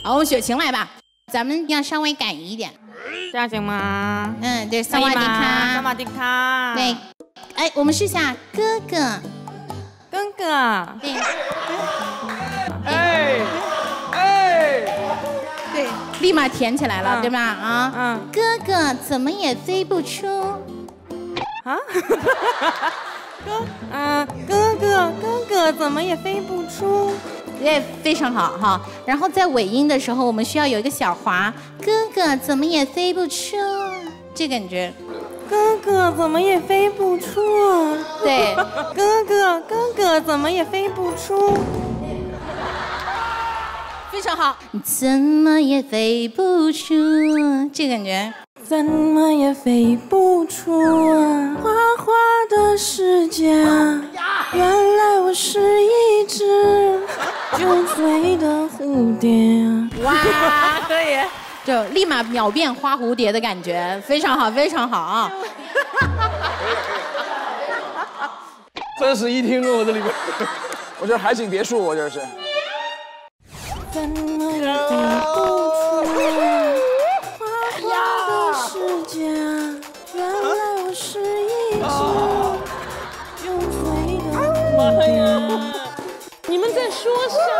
好，我们雪晴来吧，咱们要稍微改一点， 这样行吗？ 嗯，对，萨瓦迪卡， 萨瓦迪卡。 对，哎，我们试下哥哥， 哥哥， 对，对，立马填起来了，对吧？啊，哥哥怎么也飞不出， 啊，哥哥怎么也飞不出？ 对，非常好哈。然后在尾音的时候，我们需要有一个小滑，哥哥怎么也飞不出，这感觉。 哥哥怎么也飞不出？ 对， 哥哥怎么也飞不出？ 非常好。怎么也飞不出，这感觉。 怎么也飞不出啊！花花的世界啊，原来我是一只酒醉的蝴蝶啊！ 哇，可以，就立马秒变花蝴蝶的感觉，非常好，非常好啊！ 真是一听我这里面，我这海景别墅，我这是。 怎么也飞不出啊！世界啊，原来我是一只酒醉的蝴蝶。 你们在说啥？